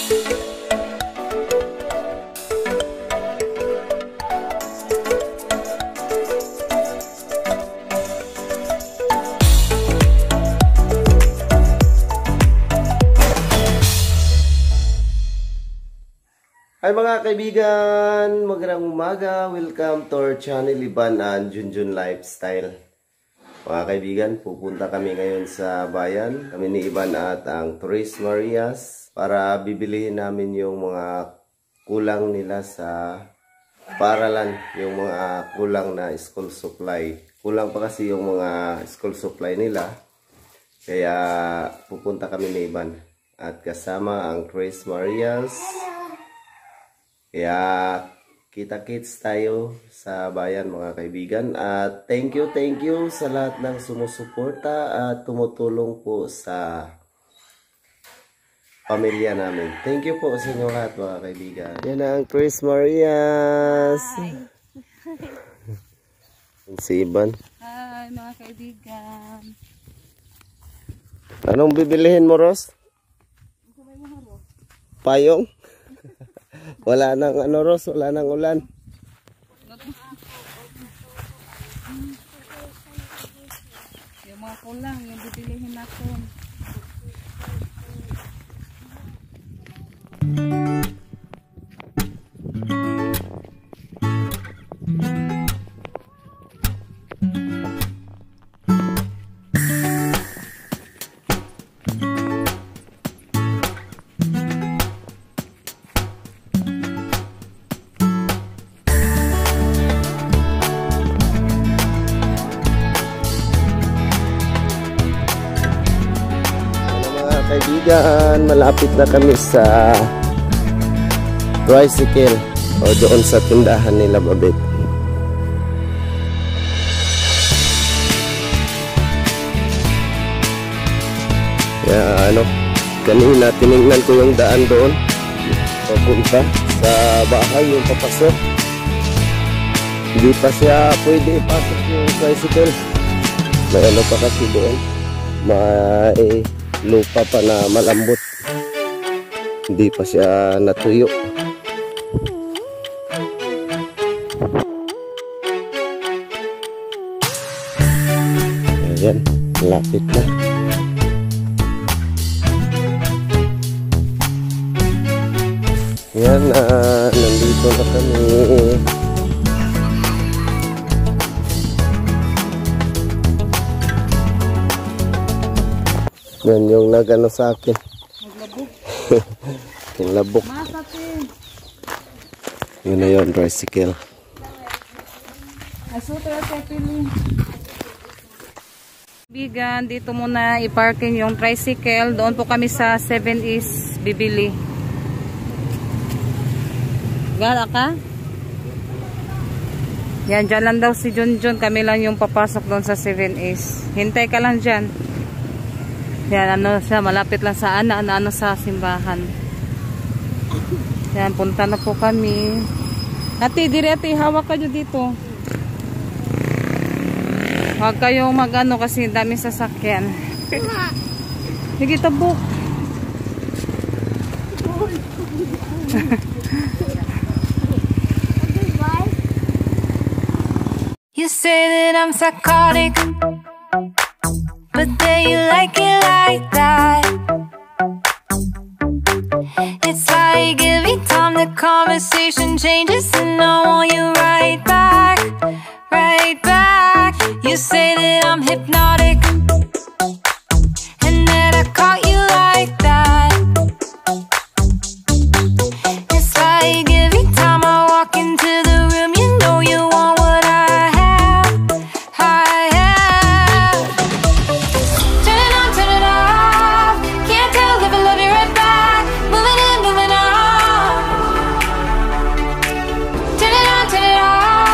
Hi mga kaibigan, magandang umaga. Welcome to our channel, Ivan and Junjun Lifestyle. Mga kaibigan, pupunta kami ngayon sa bayan. Kami ni Ivan at ang Tres Marias para bibilihin namin yung mga kulang nila sa paaralan, yung mga kulang na school supply. Kulang pa kasi yung mga school supply nila. Kaya pupunta kami ni Ivan at kasama ang Tres Marias. Kaya kita-kits tayo sa bayan mga kaibigan. At thank you sa lahat ng sumusuporta at tumutulong po sa pamilya namin. Thank you po sa inyo lahat mga kaibigan. Yan ang Tres Marias. Si Ivan. Hi mga kaibigan. Anong bibilihin mo, Ros? Payong? Wala nang ano, Ros, wala nang ulan. Yung mga kulang, yung bibilihin natin. Kaibigan, malapit na kami sa tricycle o doon sa tindahan nila Babet. Kaya kanina tinignan ko yung daan doon papunta sa bahay, yung papasok. Hindi pa siya pwede ipasok yung tricycle. May pa kasi doon, may lupa pa na malambot, hindi pa siya natuyo. Ayan, lapit na. Ayan, nandito na kami. Yan yung nagano sa akin. Naglabok. Yung labok. Masakin. Yun na yun, tricycle. Asuto yung pili. Bigan, dito muna i-parking yung tricycle. Doon po kami sa 7 East bibili. Gala ka? Yan, dyan lang daw si Junjun. Kami lang yung papasok doon sa 7 East. Hintay ka lang dyan. Yan, siya, malapit lang sa sa simbahan. Yan, punta na po kami. Ate, ate, hawak kayo dito. Huwag kayong kasi dami sasakyan. Sige, tabok. You say that I'm psychotic, but then you like it like that. It's like every time the conversation changes and I want you right back, right back. You say that I'm hypnotic and that I caught you like that. It's like every time I walk into the room, you know you want what I have, I have. Turn it on, turn it off. Can't tell if I love you right back. Moving in, moving on. Turn it on, turn it off.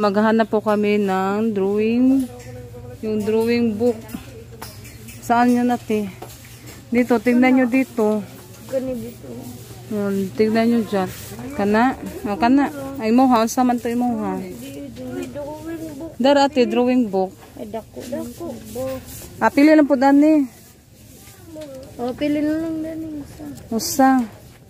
maghahanap po kami ng drawing. Yung drawing book. Saan yun natin? Dito, tignan nyo dito. Tignan nyo dyan. Kana? O, kana. Ay mo ha. Saan man to mo ha? Dara ate, drawing book. Ay, dako. Pili lang po dani. Pili na lang dani. Usa.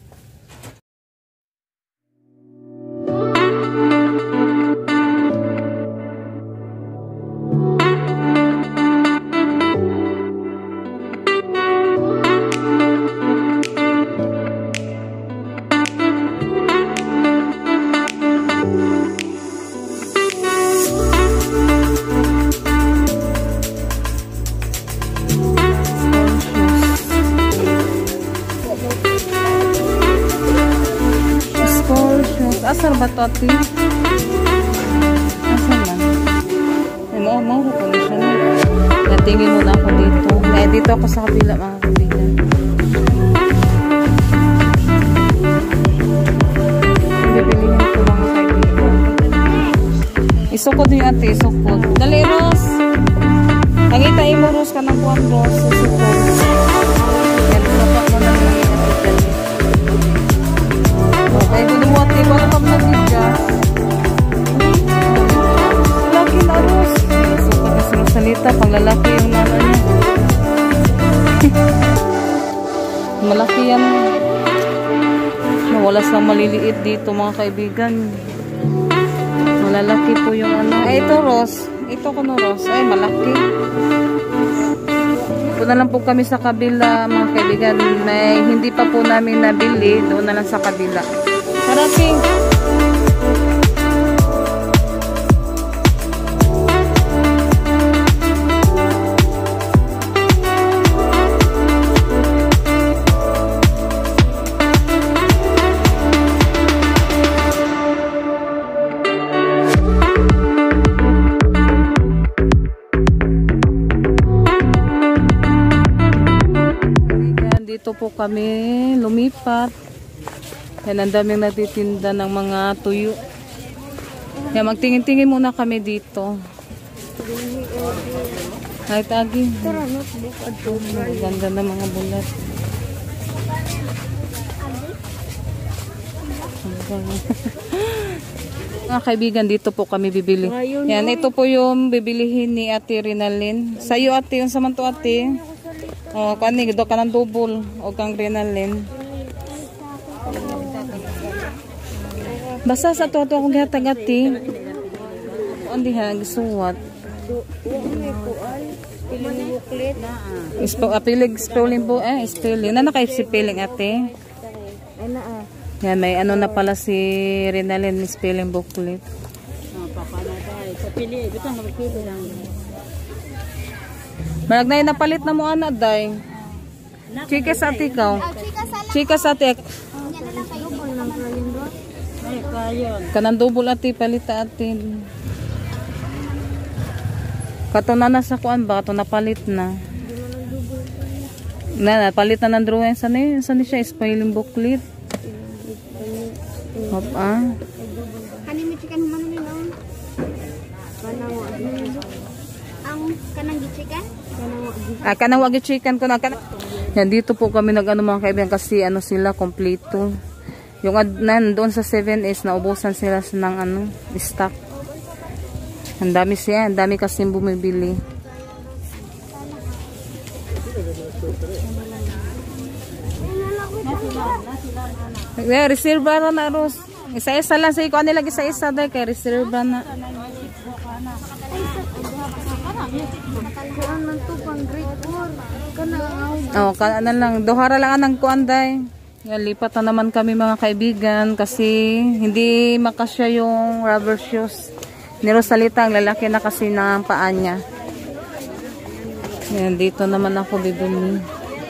Asar ba ito ati? Asar man? Ano, mauro ko na siya na. Natingin muna ako dito. Dito ako sa kabila mga kaibigan. Bibilihin ko mga kaibigan. Isukod yung ate, isukod. Dali, Ros! Nangitain mo, Ros, ka ng buwan, Ros. Isukod. Yan, dapat mo na lang yung ate. Okay, buluwat eh. Paano kami nag-bigas? Laki na, Ros. So, pag salita, pang lalaki yung nana niya. Malaki yan. Mawalas lang maliliit dito, mga kaibigan. Malalaki po yung ano. Ay, ito, Ros. Ito ko no, Ros. Ay, malaki. Doon na lang po kami sa kabila, mga kaibigan. May hindi pa po namin nabili. Doon na lang sa kabila. Harating. Dito po kami lumipat. Yan, ang daming nagtitinda ng mga tuyo. Yan, magtingin-tingin muna kami dito. Kahit agi. Ganda na mga bulat. Mga kaibigan, dito po kami bibili. Yan, ito po yung bibilihin ni Ate Rinalyn. Sa'yo ate, yung samanto ate. O, kanig, do ka ng double. O kang Rinalyn. Basta sa toto akong gihatag ati. Andi ha, gisuwat. Apilig spelling po spelling. Na naka-spelling ate. Yan, may ano na pala si Rinalyn spelling booklet. Malagnay na palit na mo ana day. Chika sa ati ka. Chika sa ati. Kanang double ati palita atin. Kato na nasa kuan ba? Kato napalit na. Napalit na ng drawing. Saan siya? Spelling booklet. Hop Kanimi chicken man ni noon. Ang kanang chicken? Kanang wagi chicken ko na. Yan, dito po kami nag-ano mga kaibigan kasi ano sila kompleto. Yung doon sa 7S naubusan sila ng ano, stock. Ang dami siya, ang dami kasi bumibili. Reserva na Ros. Isa-isa lang sa iko nila isa-isa dai kay reserva na. Oh, kana lang dohara lang anang kuan dai. Yan, lipat na naman kami mga kaibigan kasi hindi makasya yung rubber shoes. Ni Rosalita, ang lalaki na kasi ng paa niya. Yan, dito naman ako bibili.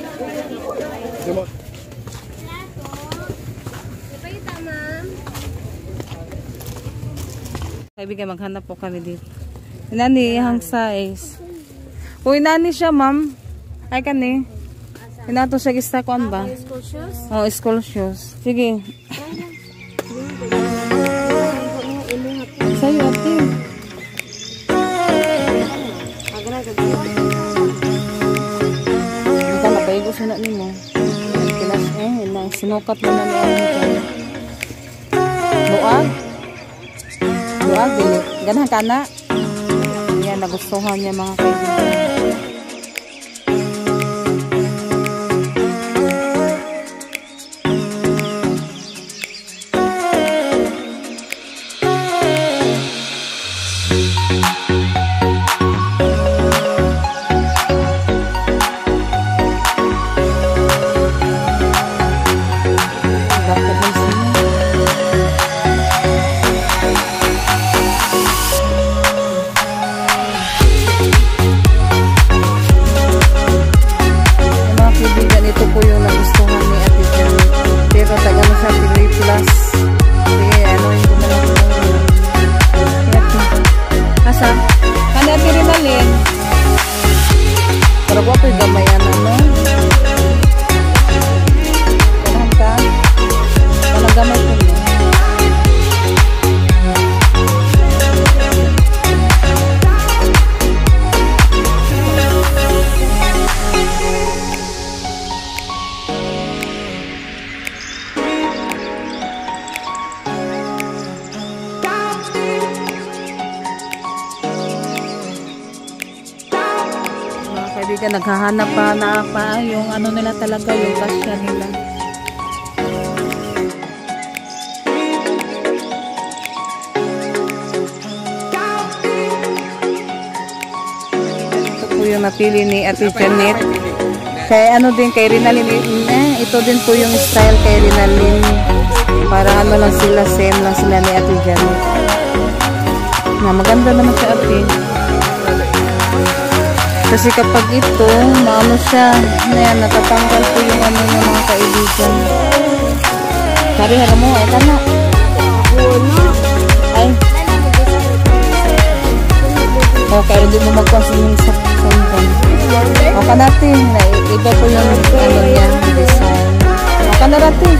Kaibigan, maghanap po kami dito. Nani, hang size. Uy, nani siya, ma'am. Ay, kani. Inato siya gistakuan ba? School shoes? Oh, school shoes. Sige. Sa'yo, ate. Ito na, paigo siya ni mo. Kinas, sinukat mo na ni ano. Luag? Luag, dili. Ganahan ka na. Yan, nagustuhan niya mga kaibigan. Kaibigan, naghahanap pa yung ano nila talaga, yung kasya nila. Ito po yung napili ni Ate Janet. Kaya ano din kay Rinalyn, ito din po yung style kay Rinalyn. Para ano lang sila, same lang sila ni Ate Janet. Maganda naman si Ate. Kasi kapag ito, maano siya, natatanggal po yung ano ng mga kaibigan. Sabi, harap mo, ay kana. Ay. Okay, hindi mo magpasin sa sundan. Okay natin, iba po yung ano niya, design. Okay na natin.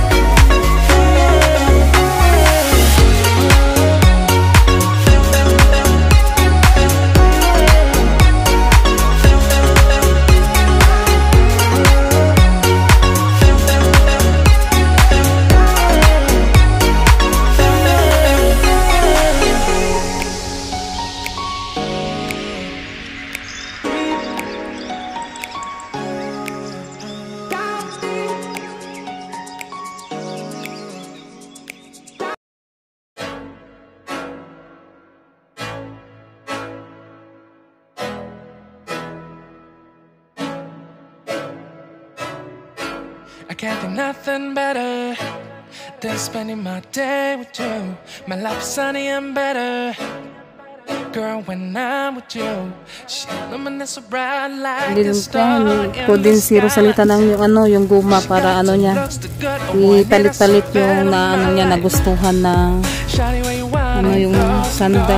I can't think nothing better than spending my day with you. My life's sunny and better, girl, when I'm with you. She luminous so bright like a star in din the si Rosalita ng yung ano, yung guma para ano niya, ipalit-palit yung na ano niya, nagustuhan na ano yung sandal.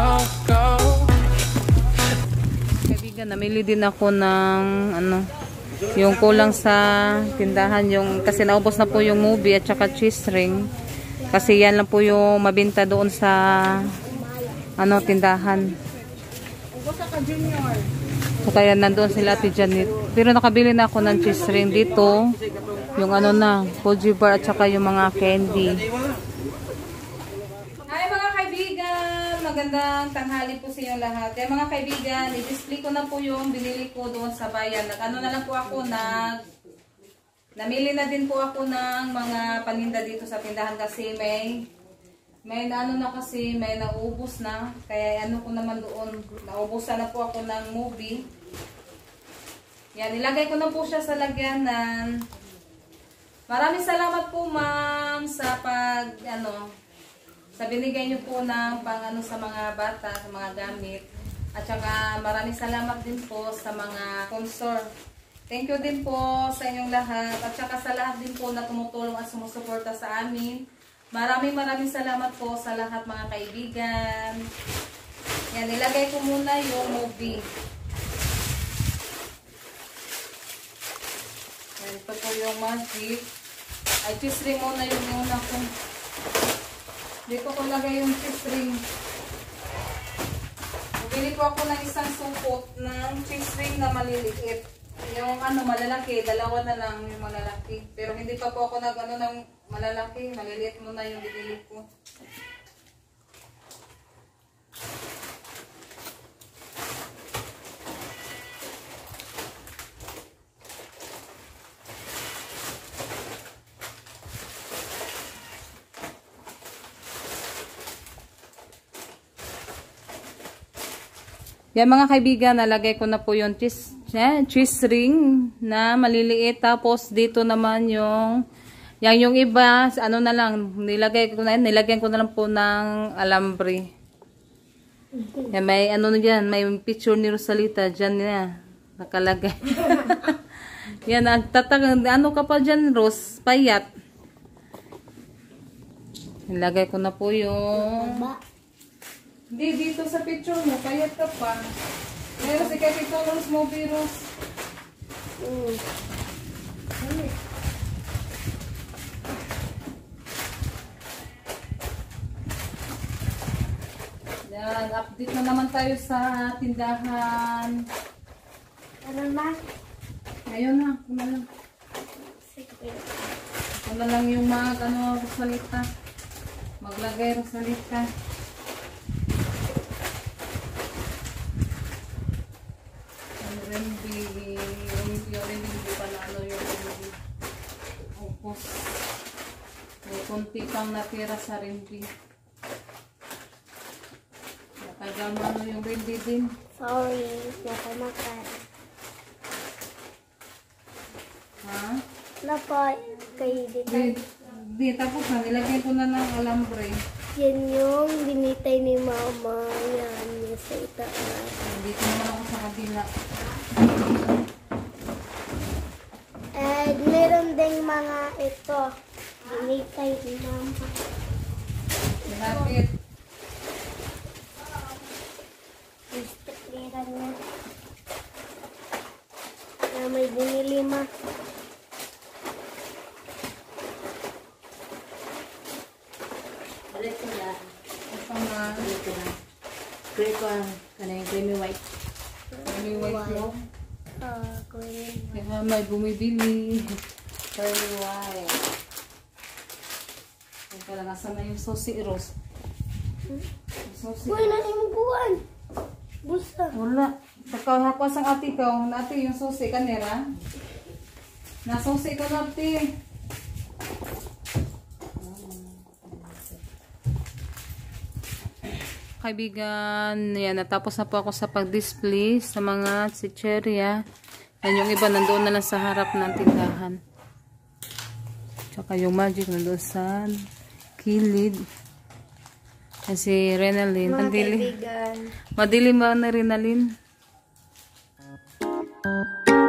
Kaibigan, namili din ako ng ano, yung kulang sa tindahan, yung kasi naubos na po yung movie at saka cheese ring, kasi yan lang po yung mabenta doon sa ano tindahan. So kaya nandoon sila Ate Janet, pero nakabili na ako ng cheese ring dito, yung ano na Fuji bar at saka yung mga candy. Hi mga kaibigan, magandang tanghali po sa inyong lahat. Kaya mga kaibigan, i-display ko na po yung binili ko doon sa bayan. Nag-ano na lang po ako, namili na din po ako ng mga paninda dito sa tindahan kasi may ano na, kasi may naubos na. Kaya ano ko naman doon, naubusan na po ako ng movie. Yan, nilagay ko na po siya sa lagyanan. Maraming salamat po ma'am sa sa binigay niyo po ng pang-ano sa mga bata, sa mga gamit. At saka maraming salamat din po sa mga sponsor. Thank you din po sa inyong lahat. At saka sa lahat din po na tumutulong at sumusuporta sa amin. Maraming salamat po sa lahat mga kaibigan. Yan, nilagay ko muna yung movie. Yan, ito po yung magic. Ay, cheese ring muna yung una ko. Dito ko lagay yung cheese ring. po ako ng isang supot ng cheese ring na maliliit. Yung ano, malalaki, dalawa na lang yung malalaki. Pero hindi pa po ako nag-ano ng malalaki, maliliit muna yung binili ko. Yan mga kaibigan, nalagay ko na po yung cheese ring na maliliit. Tapos dito naman yung iba, ano na lang, nilagyan ko na lang po ng alambre. Yan, may ano na dyan, may picture ni Rosalita, dyan na, nakalagay. Yan, ano ka pa dyan, Ros, payat. Nilagay ko na po yung... Hindi, dito sa picture mo, payat ka pa. Meron si Capitol's mo, virus. Yan, update na naman tayo sa tindahan. Ano na? Ngayon na, kuna lang. Sige. Kuna lang yung Rosalita. Maglagay, Rosalita. Hindi pa na ano yung upos. May kunti pang natira sa rimbi. Nakagama ano yung rimbi din. Sorry, nakamakan. Ha? Napay, kayo dito. Di, tapos na. Nilagyan ko na ng alambre. Yan yung binitay ni mama. Yan, yung sa itaas. Dito naman ako sa kabila. And meron ding mga ito. Binitay ni mama. Lapit. Istiklera niya. Na may binili ma. Balik ko na. Ito na. Balik ko na. Gray ko ang kanang creamy white. May white flow. Kuya. Kaya may bumibili. Curly white. Teka lang, asan na yung susi, Rose? Susi. Uy, nani mo buwan? Busta. Wala. Pagkahakwas ang ati ko, nati yung susi kanira. Nasusi ka nati. Kaibigan, yan, natapos na po ako sa pag-display sa mga chicheria. Yan, yung iba nandoon na lang sa harap ng tindahan. Tsaka yung magic nandoon sa kilid. Kasi Renalyn, Mga madilim. kaibigan. Madilim ba na Renalyn?